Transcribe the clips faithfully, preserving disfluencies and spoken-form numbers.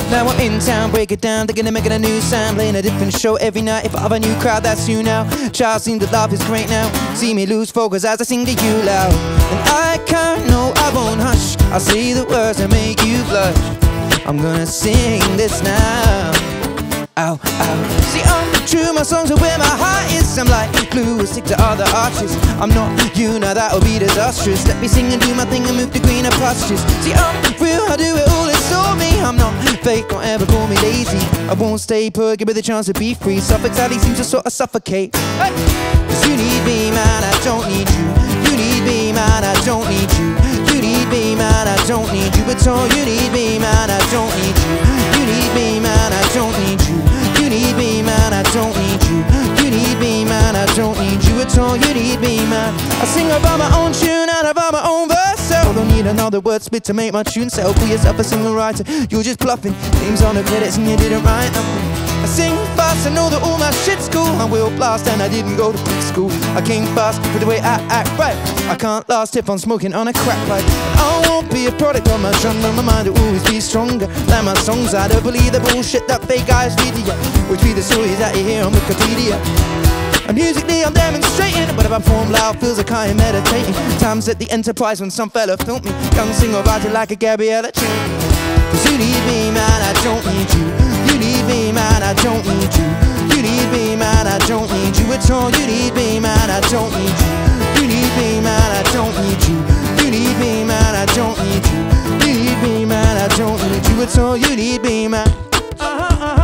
Now I'm in town, break it down, thinking of making a new sound, playing a different show every night. If I have a new crowd, that's you now. Child seems to laugh is great now. See me lose focus as I sing to you loud. And I can't, no, I won't hush. I'll say the words that make you blush. I'm gonna sing this now. Ow, ow. See, I'm true, my songs are where my heart is. I'm like glue, stick to other arches. I'm not you, now that would be disastrous. Let me sing and do my thing and move to greener pastures. See, I'm real, I do it all, it's all me. I'm not fake, don't ever call me lazy. I won't stay put, give me the chance to be free. Suffocality seems to sort of suffocate. Hey! Cause you need me, man, I don't need you. You need me, man, I don't need you. You need me, man, I don't need you at all. You need me, man, I don't need you. You need me, man, I don't need you. You need me, man, I don't need you. You need me, man, I don't need you at all. You need me, man. I sing about my own tune and about my own verse. I don't need another word split to make my tune sell. Call yourself a single writer, you're just bluffing. Names on the credits and you didn't write nothing. I sing fast, I know that all my shit's cool. I will blast and I didn't go to school. I came fast with the way I act right. I can't last if I'm smoking on a crack pipe. I won't be a product of my genre. My mind will always be stronger than my songs. I don't believe the bullshit that fake guys feed you, which be the stories that you hear on Wikipedia. And musically I'm demonstrating, but if I perform loud feels like I am meditating. Times at the Enterprise when some fella filmed me, young singer writer like a Gabriella Chain. Cause you need me, man, I don't need you. You need me, man, I don't need you. You need me, man, I don't need you at all. You need me, man, I don't need you. You need me, man, I don't need you. You need me, man, I don't need you. You need me, man, I don't need you at all. You need me, man. Uh-huh, uh-huh.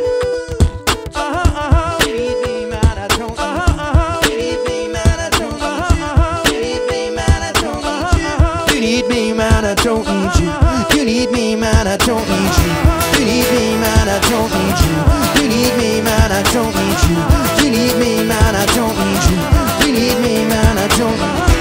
I don't need you. You need me, man, I don't need you. You need me, man, I don't need you. You need me, man, I don't need you. You need me, man, I don't need you. You need me, man, I don't need you.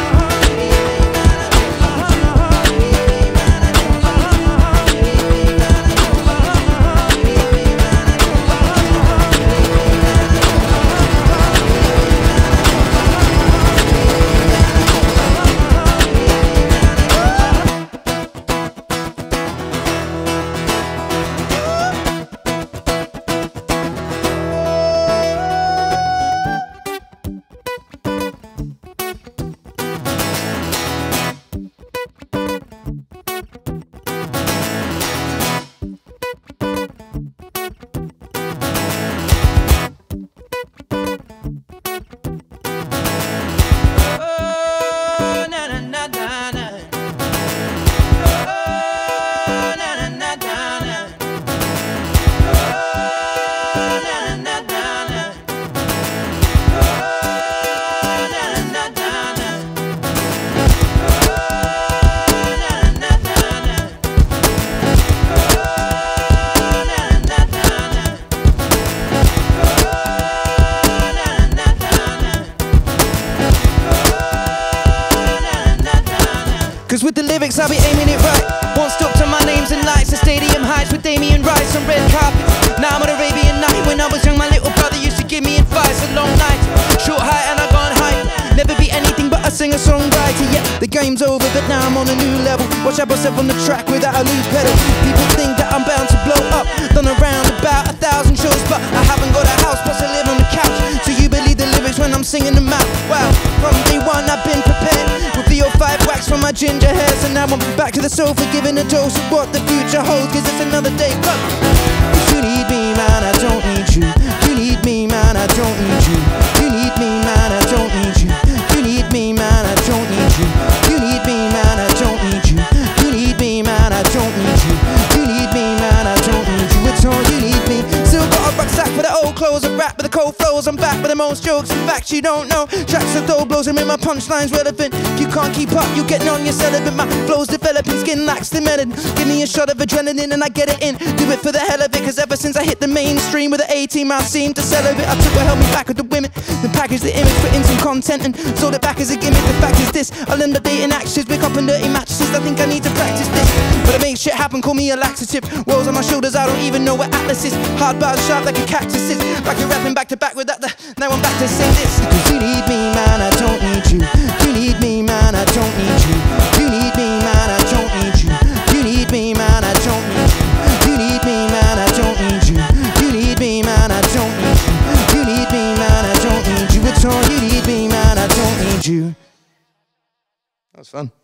Cause with the lyrics I'll be aiming it right. Won't stop till my name's in lights. The stadium heights with Damien Rice on red carpets. Now I'm on Arabian night. When I was young my little brother used to give me advice. A long night, short height and I gone high. Never be anything but a singer-songwriter. Yeah, the game's over but now I'm on a new level. Watch out myself on the track without a loose pedal. People think that I'm bound to blow up. Done around about a thousand shows, but I haven't got a house, plus I live on the couch. So you believe the lyrics when I'm singing them out. Wow, from day one I've been prepared with the oh five wax from my ginger hairs. And now I'm back to the sofa giving a dose of what the future holds. Cause it's another day, but you need me, man, I don't need you. You need me, man, I don't need you. You need me, man, I don't need you. You need me, man, I don't need you. You need me, man, I don't need you. You need me, man, I don't need you. You need me, man, I don't need you at all. You need me. Still got a rucksack for the old clothes, a rap with the cold flows. I'm back with the most jokes, in fact you don't know. Tracks of dough blows and make my punchlines relevant. If you can't keep up, you getting on your celibate. My flow's developing, skin lacks the melon. Give me a shot of adrenaline and I get it in. Do it for the hell of it, cause ever since I hit the mainstream with the A-team I seem to sell a bit. I took what held me back with the women, then packaged the image, put in some content and sold it back as a gimmick. The fact is this, I'll end up dating actresses, wake up in dirty mattresses. I think I need to practice this, but I make shit happen, call me a laxative. Rolls on my shoulders, I don't even know what Atlas is. Hard bars sharp like a cactus is. Back to rapping back to back without the, now I'm back to sing this. Cause you need me, man, I don't need you. You need me, man, I don't need you. You need me, man, I don't need you. You need me, man, I don't need you. You need me, man. was fun.